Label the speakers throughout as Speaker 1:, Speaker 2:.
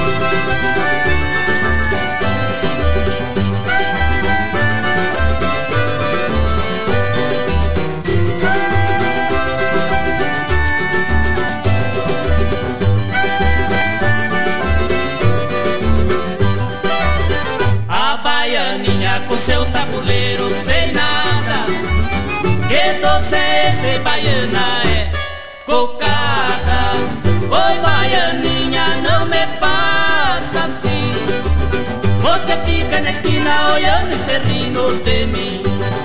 Speaker 1: Com seu tabuleiro sem nada, que doce é esse, baiana é cocada. Oi, baianinha, não me passa assim. Você fica na esquina olhando e se rindo de mim.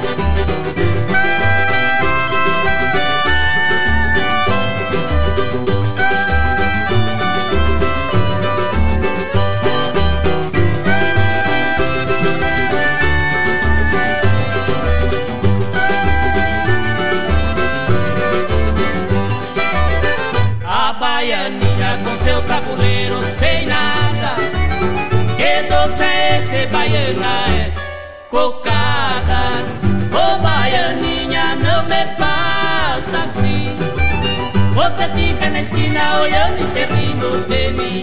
Speaker 1: Baianinha com seu tabuleiro sem nada, que doce é esse, baiana é cocada. Ô baianinha, não me passa assim. Você fica na esquina olhando e se rindo de mim.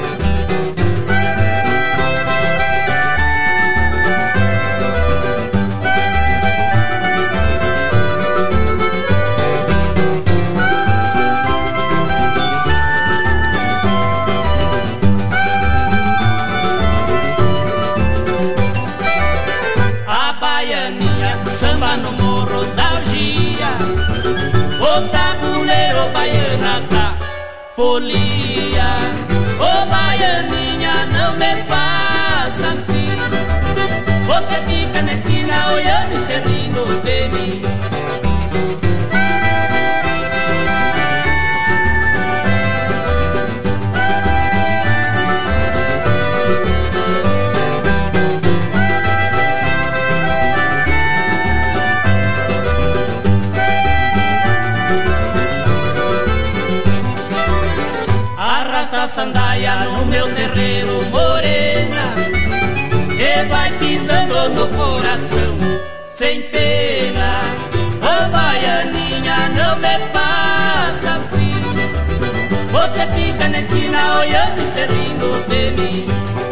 Speaker 1: Samba no morro da algia, o tabuleiro baiana tá folia. Ô baianinha, não me passa assim. Você fica na esquina olhando e se rindo de mim. Arrasta a sandália no meu terreiro, morena, e vai pisando no coração sem pena. Ô baianinha, não me passa assim. Você fica na esquina olhando e se rindo de mim.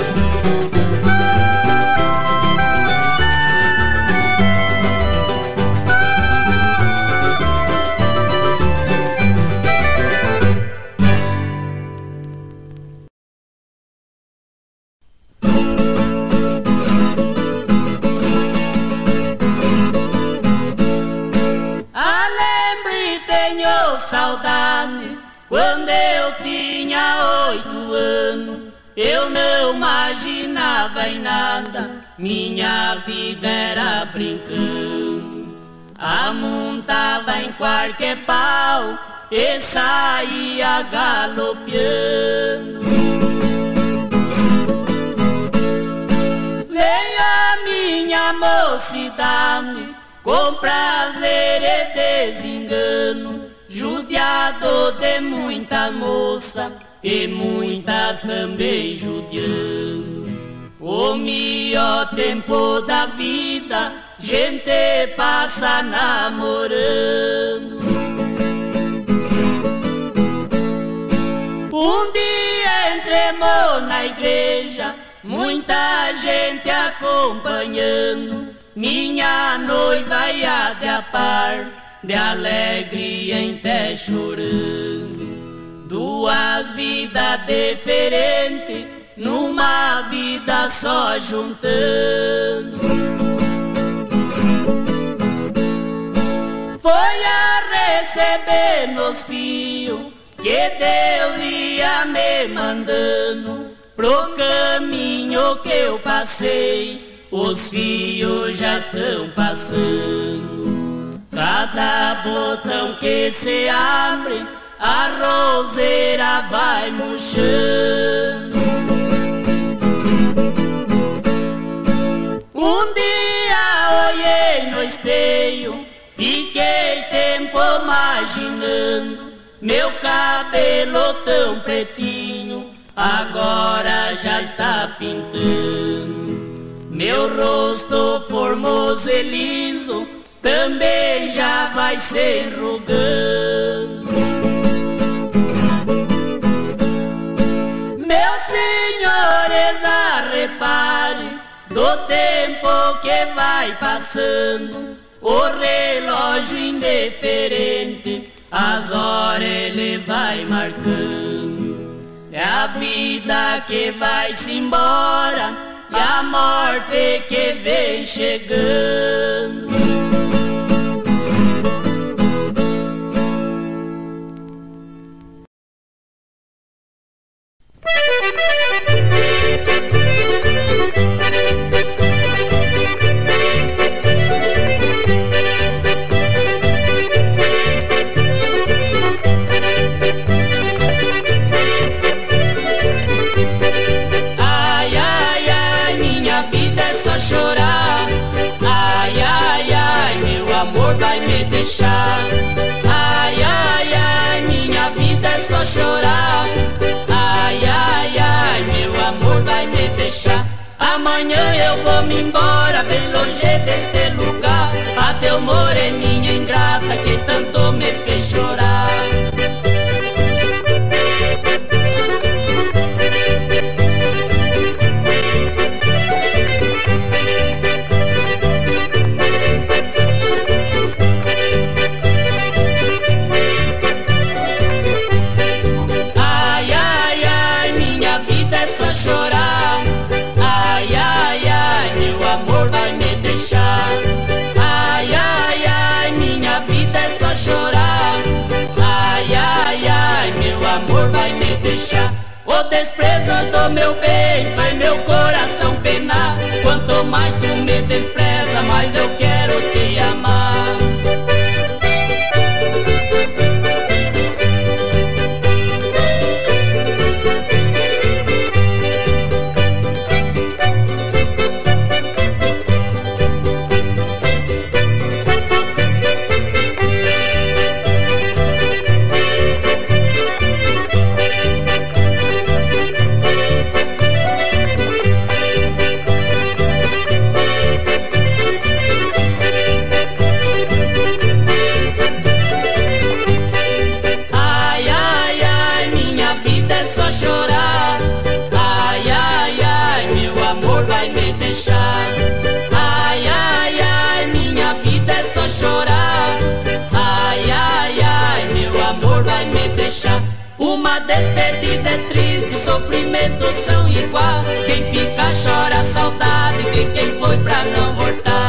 Speaker 1: Saudade, quando eu tinha 8 anos, eu não imaginava em nada, minha vida era brincando. Amontava em qualquer pau e saía galopeando. Veio a minha mocidade com prazer e desengano, judiado de muitas moças e muitas também judiando. O melhor tempo da vida, gente passa namorando. Um dia entremos na igreja, muita gente acompanhando. Minha noiva ia de a par, de alegria até chorando. Duas vidas diferentes, numa vida só juntando. Foi a receber nos fios que Deus ia me mandando. Pro caminho que eu passei, os fios já estão passando. Cada botão que se abre, a roseira vai murchando. Um dia olhei no espelho, fiquei tempo imaginando. Meu cabelo tão pretinho, agora já está pintando. Meu rosto formoso e liso, também já vai se enrugando. Meu senhor pare do tempo que vai passando, o relógio indiferente, as horas ele vai marcando. É a vida que vai-se embora e a morte que vem chegando. Ai, ai, ai, minha vida é só chorar. Ai, ai, ai, meu amor vai me deixar. Amanhã eu vou me embora, bem longe deste lugar. Adeus, moreninha ingrata que tanto me fez chorar. O desprezo do meu bem faz meu coração penar. Quanto mais tu me despreza, mais eu quero te amar. Ai, ai, ai, minha vida é só chorar. Ai, ai, ai, meu amor vai me deixar. Uma despedida é triste, sofrimentos são igual. Quem fica chora a saudade de quem foi pra não voltar.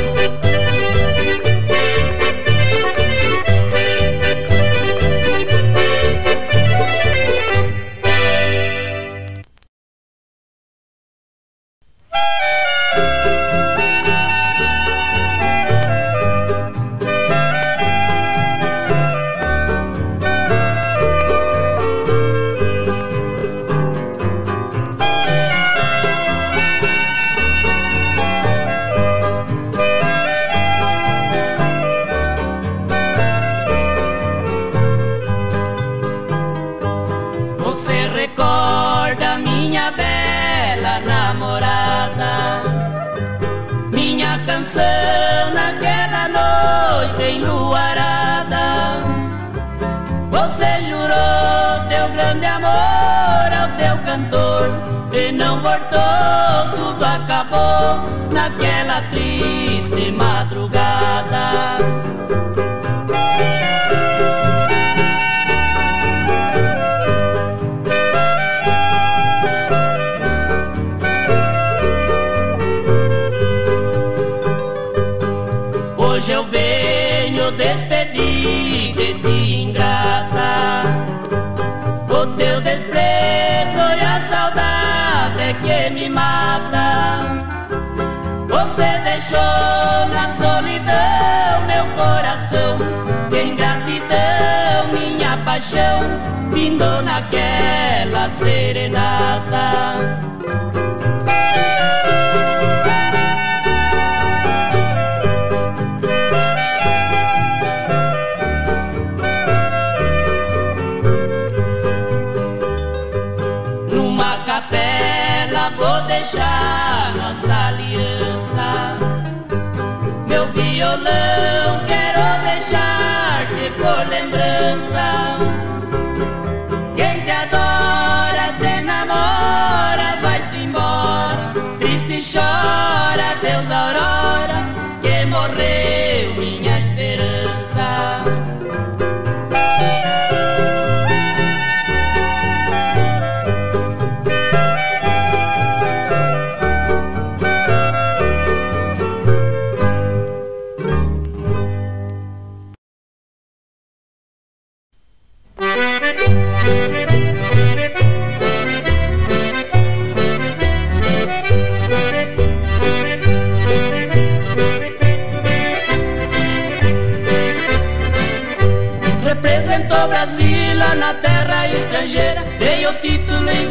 Speaker 1: Você recorda minha bela namorada, minha canção naquela noite enluarada. Você jurou teu grande amor ao teu cantor e não voltou, tudo acabou naquela triste madrugada. Hoje eu venho despedir de ti, ingrata. O teu desprezo e a saudade que me mata. Você deixou na solidão meu coração. Que ingratidão, minha paixão, findou naquela serenata. Capela vou deixar nossa aliança. Meu violão quero deixar-te por lembrança. Quem te adora, te namora, vai-se embora.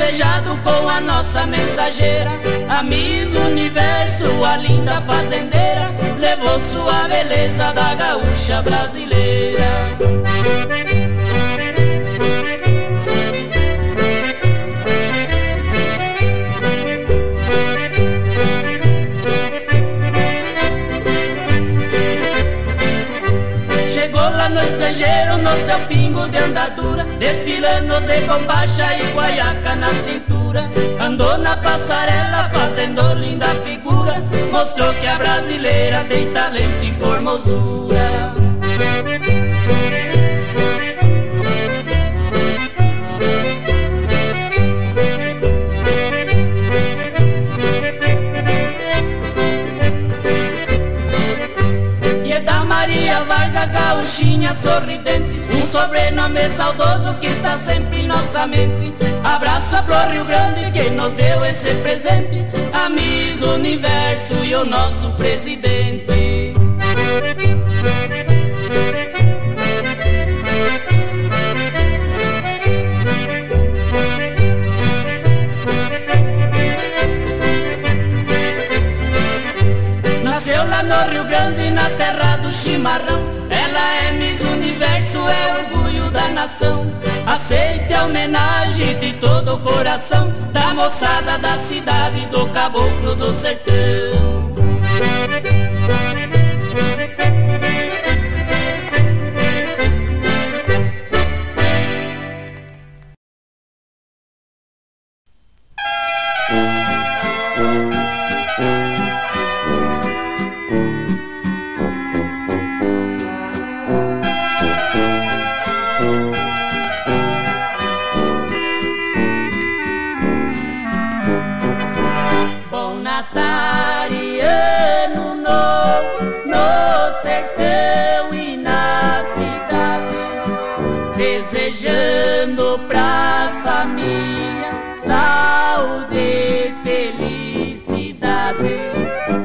Speaker 1: invejado com a nossa mensageira. A Miss Universo, a linda fazendeira, levou sua beleza da gaúcha brasileira. No estrangeiro, no seu pingo de andadura, desfilando de bombacha e guaiaca na cintura. Andou na passarela fazendo linda figura, mostrou que a brasileira tem talento e formosura. Maria Varga, gauchinha sorridente, um sobrenome saudoso que está sempre em nossa mente. Abraço pro Rio Grande que nos deu esse presente, a Miss Universo e o nosso presidente. Nasceu lá no Rio Grande, na terra do chimarrão. Ela é Miss Universo, é orgulho da nação. Aceite a homenagem de todo o coração da moçada da cidade, do caboclo do sertão. Desejando pras famílias saúde e felicidade.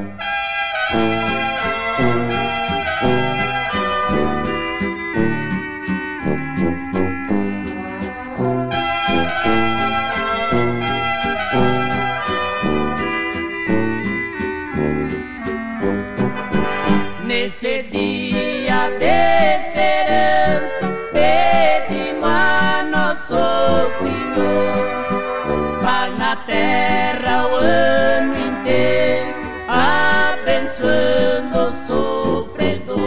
Speaker 1: Nesse dia de esperança, pedimos a Nosso Senhor, paz na terra o ano inteiro, abençoando o sofredor.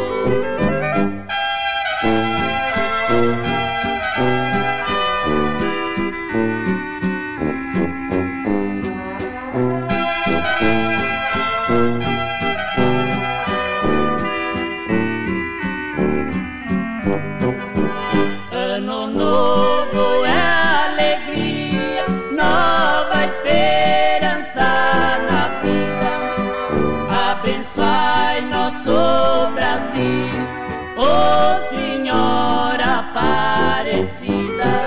Speaker 1: Ano novo é alegria, nova esperança na vida. Abençoai nosso Brasil, ó Senhora Aparecida.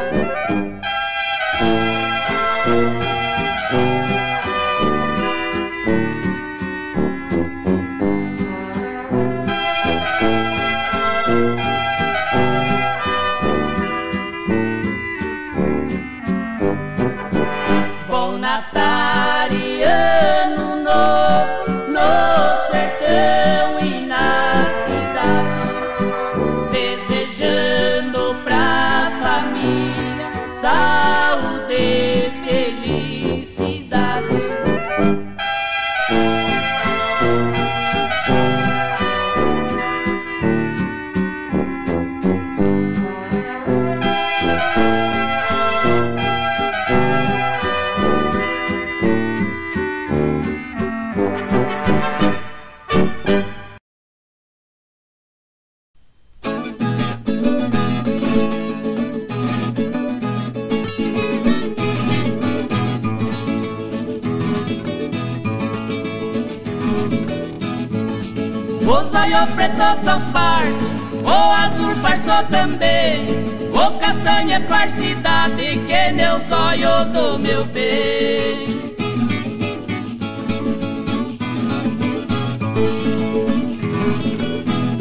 Speaker 1: Bom Natal e Ano Novo no sertão e na cidade, desejando pras famílias saúde e felicidade. O zóio preto são parço, o azul parço também, o castanho é parcidade que meu zóio do meu bem.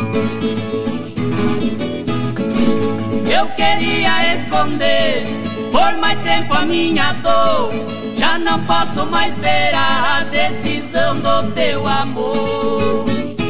Speaker 1: Eu queria esconder por mais tempo a minha dor. Já não posso mais esperar a decisão do teu amor.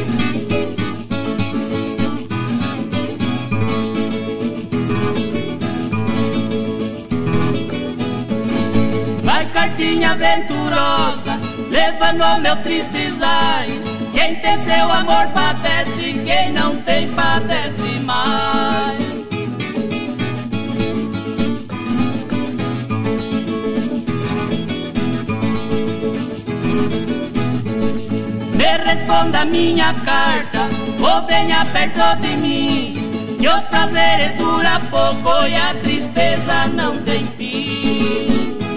Speaker 1: Vai cartinha venturosa, levando meu triste zai. Quem tem seu amor padece, quem não tem padece mais. Me responda minha carta, ou venha perto de mim, que os prazeres dura pouco e a tristeza não tem fim.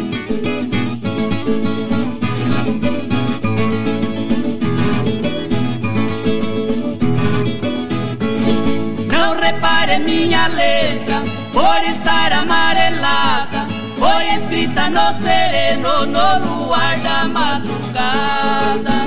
Speaker 1: Não repare minha letra, por estar amarelada, foi escrita no sereno, no luar da madrugada.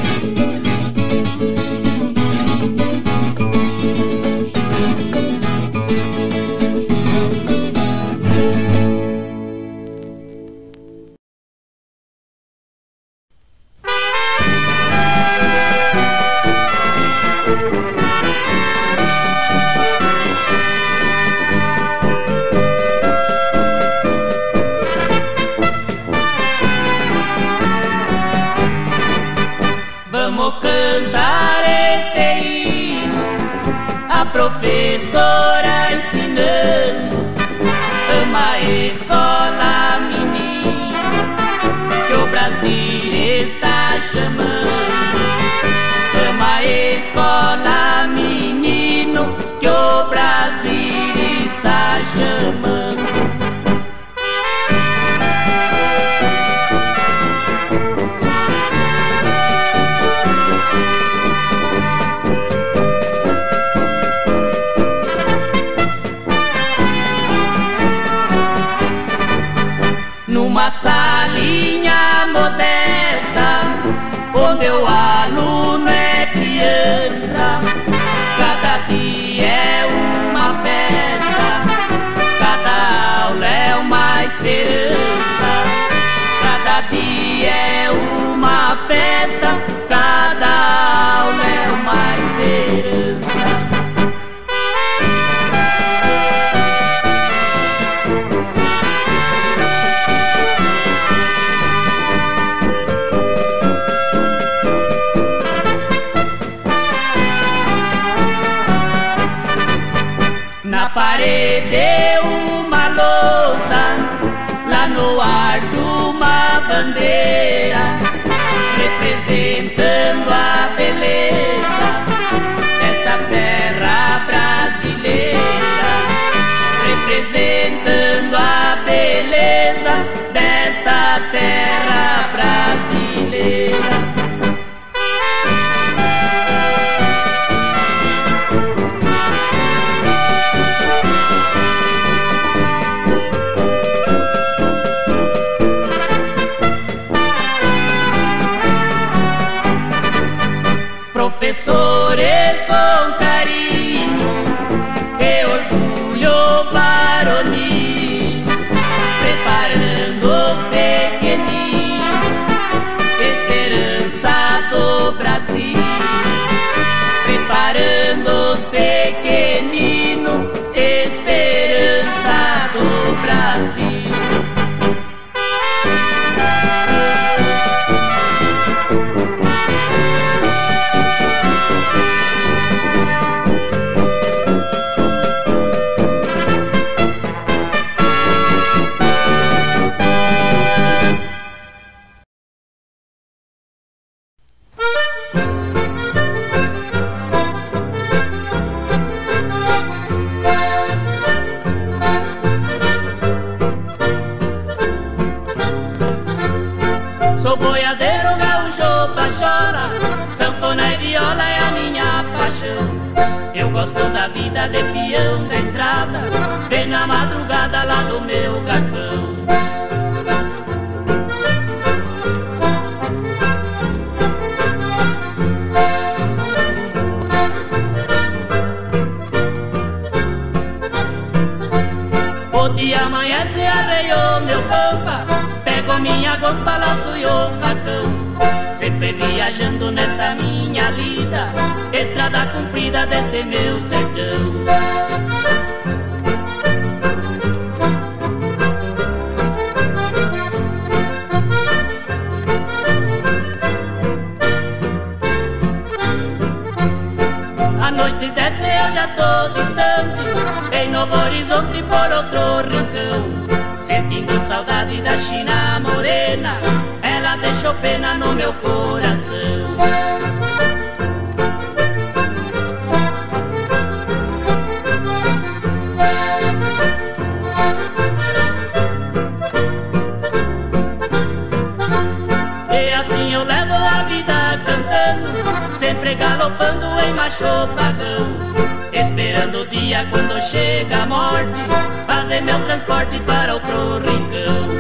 Speaker 1: Vamos cantar este hino, a professora ensinando. Ama a escola, menino, que o Brasil está chamando. Ama a escola, menino, que o Brasil está chamando. Numa salinha modesta, onde o aluno é criança, cada dia é uma festa, cada aula é uma esperança. Cada dia é uma festa, cada aula é uma esperança. Na parede uma lousa, lá no alto uma bandeira, representando a beleza desta terra brasileira. Representando a beleza desta terra brasileira. Professores com carinho e orgulho varonil, preparando os pequeninos, esperança do Brasil. Preparando os pequeninos, esperança do Brasil. Sou boiadeiro, gaúcho, pachora, sanfona e viola é a minha paixão. Eu gosto da vida de peão da estrada, bem na madrugada lá do meu galpão. O dia amanhece arreio com minha guampa, laço e o facão, sempre viajando nesta minha lida, estrada comprida deste meu sertão. A noite desce, eu já tô distante, em Novo Horizonte por outro rincão, sentindo saudade da China morena, ela deixou pena no meu coração. E assim eu levo a vida cantando, sempre galopando em macho pagão, esperando o dia quando chega a morte, fazer meu transporte para outro rincão.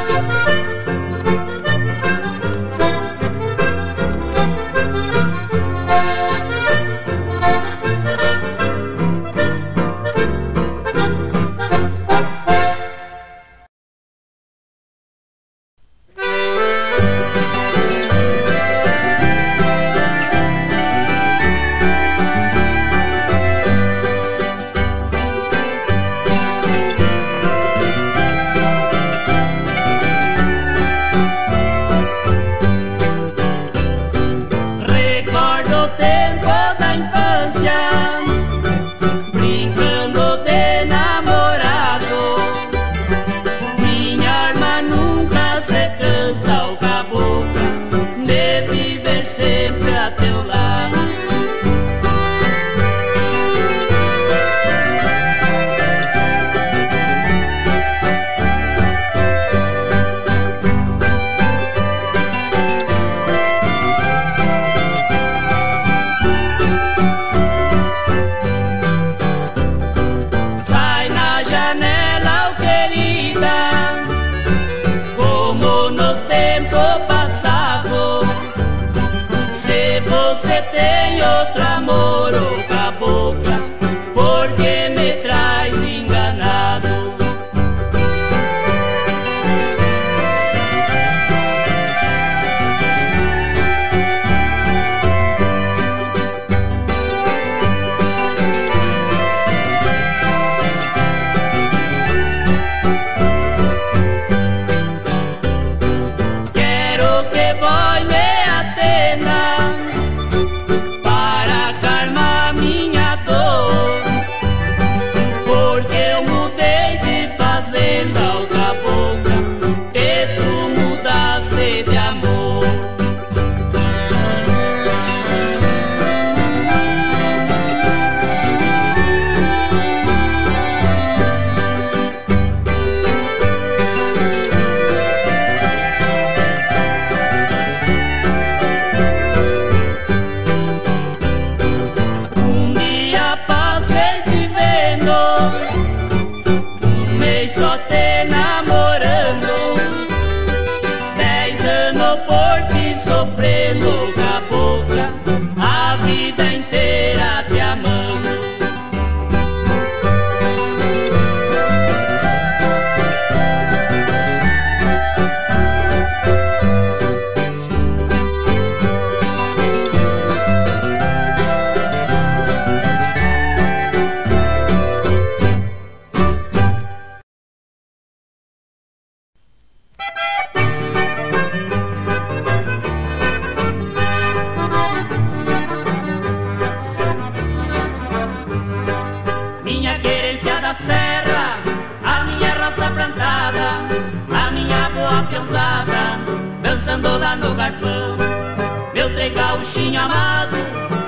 Speaker 2: dançando lá no galpão. Meu trem gauchinho amado,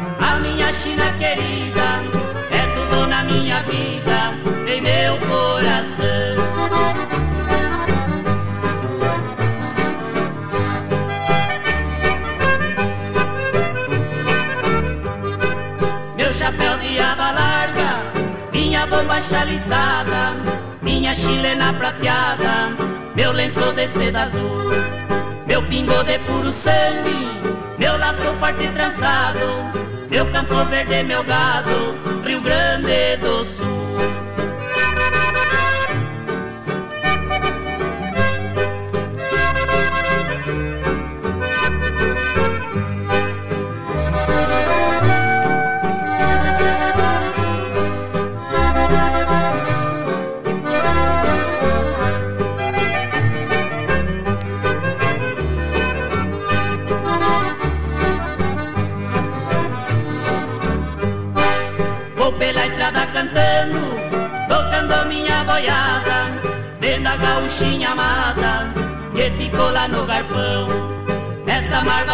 Speaker 2: a minha China querida, é tudo na minha vida, em meu coração. Meu chapéu de aba larga, minha bombacha listada, minha chilena prateada, meu lenço de seda azul, meu pingo de puro sangue, meu laço forte e trançado, meu campo verde, meu gado, Rio Grande do Sul.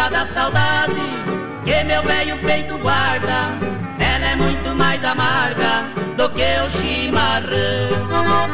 Speaker 2: lembrar da saudade que meu velho peito guarda. Ela é muito mais amarga do que o chimarrão.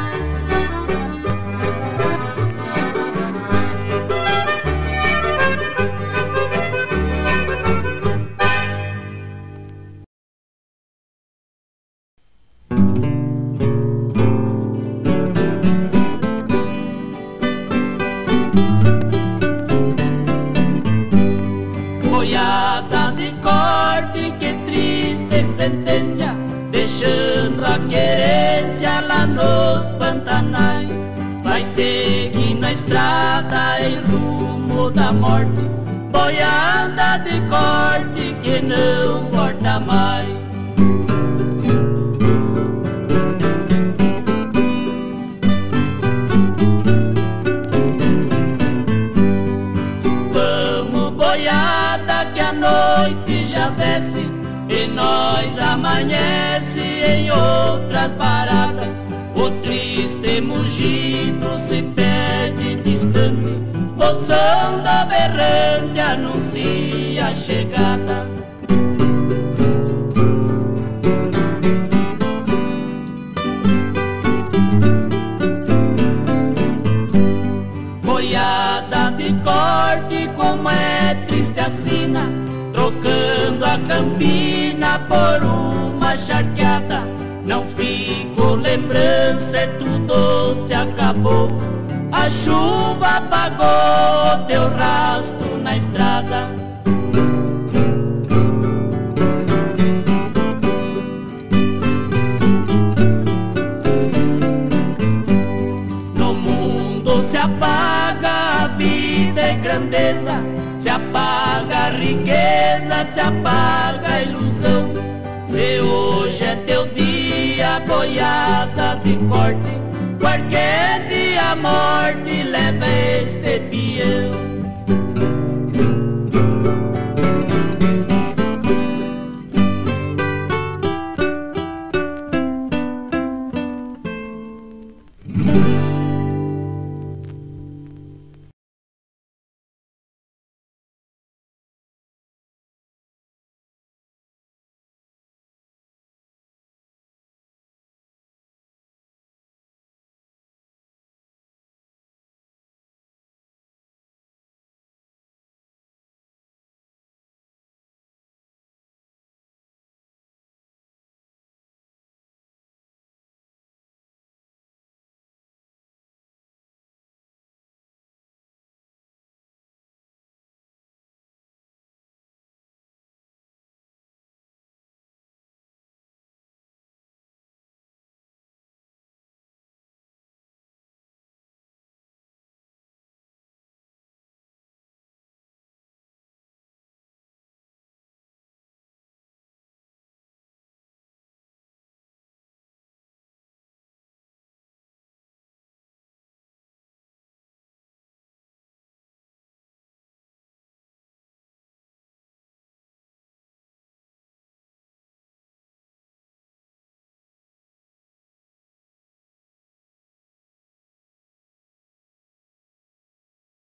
Speaker 1: Boiada de corte, que triste sentença, deixando a querência lá nos Pantanais. Vai seguir na estrada em rumo da morte, boiada de corte que não volta mais. Vamos boiada que a noite já desce e nós amanhece em outras paradas. O triste mugido se perde distante, o som da berrante anuncia a chegada. Boiada de corte, como é triste a sina, trocando a campina por uma charqueada. Não ficou lembrança, tudo se acabou. A chuva apagou o teu rastro na estrada. No mundo se apaga a vida e grandeza, se apaga a riqueza, se apaga a ilusão. Se hoje é teu dia, boiada de corte, qualquer dia a morte leva este peão.